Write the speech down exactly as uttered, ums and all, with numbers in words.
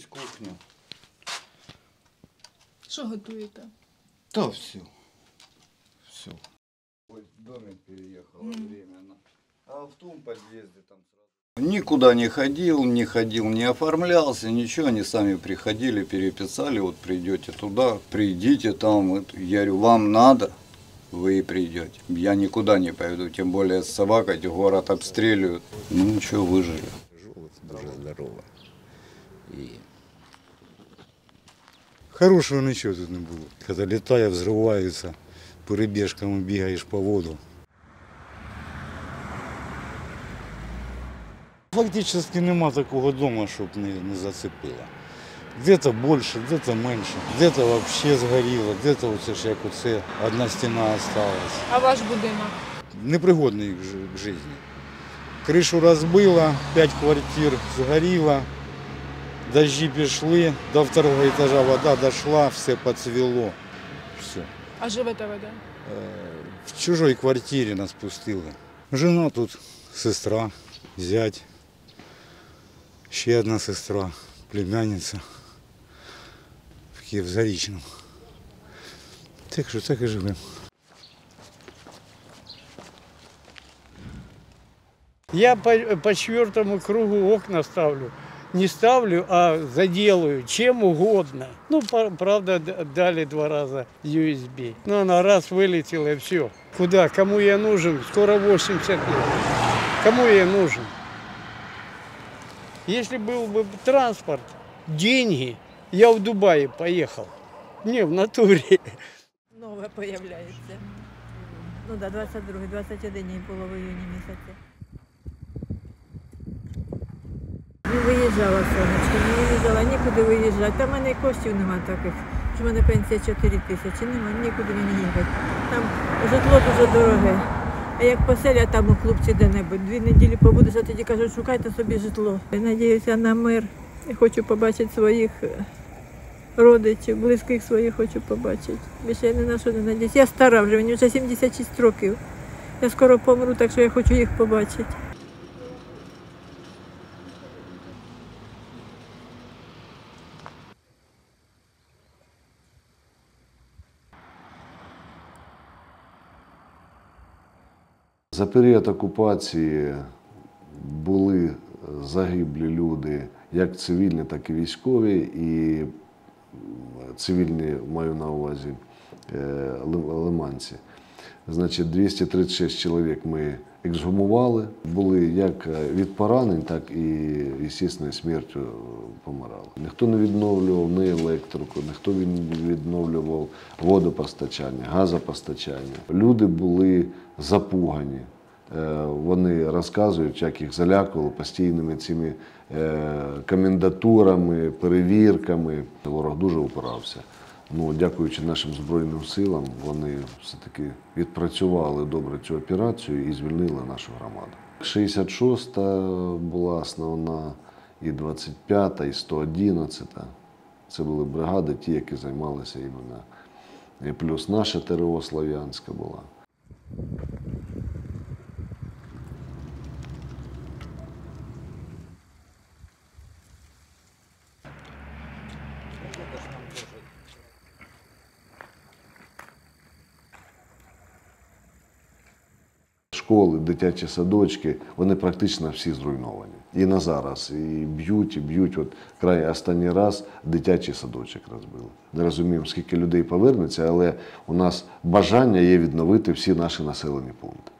Ось кухня. Що готуєте? Да все. Все. Ось домик переехал mm. временно. А в том подъезде там сразу. Никуда не ходил, не ходил, не оформлялся, ничего. Они сами приходили, переписали. Вот придете туда, придите там. Вот. Я говорю, вам надо, вы и придете. Я никуда не пойду, тем более с собакой город обстреливают. Ну ничего, выжили. Дуже здорово. І... Хорошого нічого тут не було. Коли літає, взриваються, перебіжками бігаєш по воду. Фактично нема такого дому, щоб не, не зацепило. Де-то більше, де-то менше, де-то взагалі згоріло, де-то оце ж як оце, одна стіна залишилась. А ваш будинок? Непригодний к житті. Кришу розбило, п'ять квартир згоріло, дощі пішли, до второго етажа вода дійшла, все поцвіло. Все. А живете ви де? В чужій квартирі нас пустили. Жена тут, сестра, зять, ще одна сестра, племянниця в Київ-Зарічному. Так що так і живемо. Я по, по четвертому кругу окна ставлю. Не ставлю, а заделаю чем угодно. Ну, правда, дали два раза ю эс би. Но она раз вылетела и все. Куда? Кому я нужен? Скоро восемьдесят лет. Кому я нужен? Если был бы транспорт, деньги, я в Дубае поехал. Не, в натуре. Нове появляється. Ну да, двадцять другий, двадцять один днів було в іюні місяці. Не виїжджала, сонечко, не виїжджала, нікуди виїжджати. Та в мене коштів немає таких, що в мене пенсія чотири тисячі, немає, нікуди мені їхати. Там житло дуже дороге. А як поселять там у клубці де-небудь, дві неділі побудеш, а тоді кажуть, шукайте собі житло. Я надіюся на мир. Я хочу побачити своїх родичів, близьких своїх хочу побачити. Більше я ні на що не надіюся. Я стара вже, мені вже сімдесят шість років. Я скоро помру, так що я хочу їх побачити. За період окупації були загиблі люди, як цивільні, так і військові, і цивільні, маю на увазі, лиманці. Значить, двісті тридцять шість чоловік ми ексгумували, були як від поранень, так і, звісно, смертю помирали. Ніхто не відновлював ні електрику, ніхто не відновлював водопостачання, газопостачання. Люди були запугані. Вони розказують, як їх залякували постійними цими комендатурами, перевірками. Ворог дуже упирався. Ну, дякуючи нашим Збройним силам, вони все-таки відпрацювали добре цю операцію і звільнили нашу громаду. шістдесят шоста була основна, і двадцять п'ята, і сто одинадцята. Це були бригади, ті, які займалися іменно. І плюс наша ТРО Слов'янська була. Школи, дитячі садочки, вони практично всі зруйновані. І на зараз, і б'ють, і б'ють. От край останній раз дитячий садочок розбили. Не розуміємо, скільки людей повернеться, але у нас бажання є відновити всі наші населені пункти.